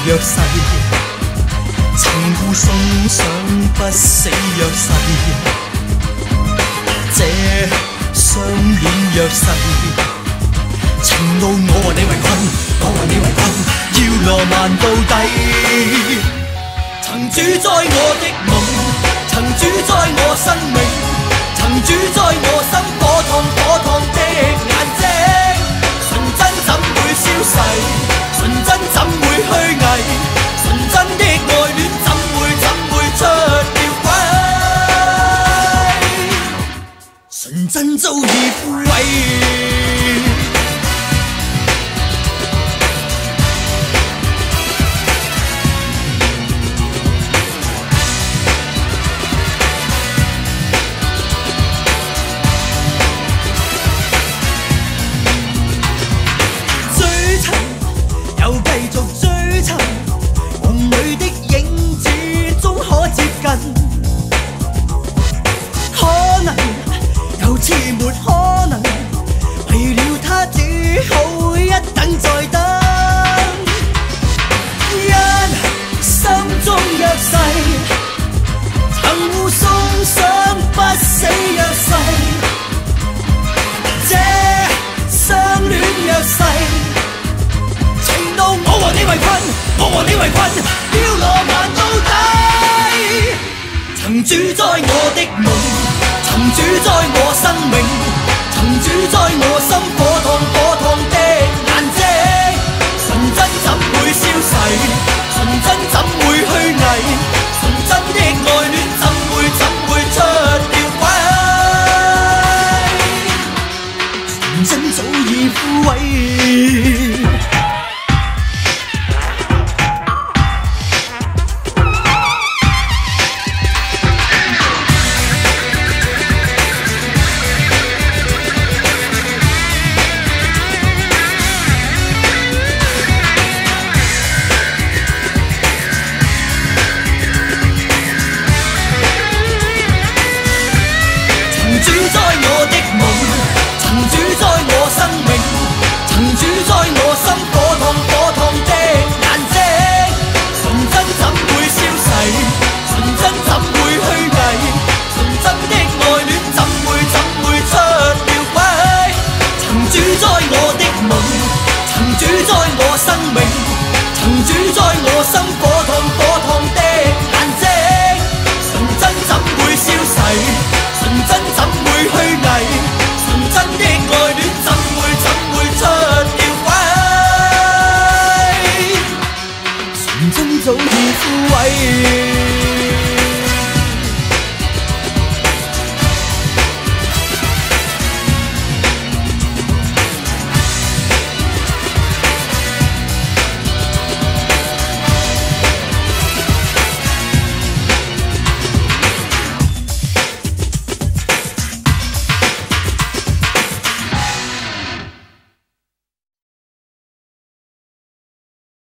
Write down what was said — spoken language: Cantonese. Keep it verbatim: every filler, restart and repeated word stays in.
若逝，情互送上不死若誓。这相戀若逝，情路我和你為困，我和你為困，要浪漫到底。曾主宰我的夢，曾主宰我生命，曾主宰我心火燙火燙的眼睛。純真怎會消逝？純真怎會虛偽？純真的愛戀怎會怎會出了軌？純真早已枯萎。我和你為困，要浪漫到底。曾主宰我的夢，曾主宰我生命，曾主宰我心火燙火燙的眼睛。純真怎會消逝？純真怎會虛偽？純真的愛戀怎會怎會出了軌？純真早已枯萎。主宰我的夢，曾主宰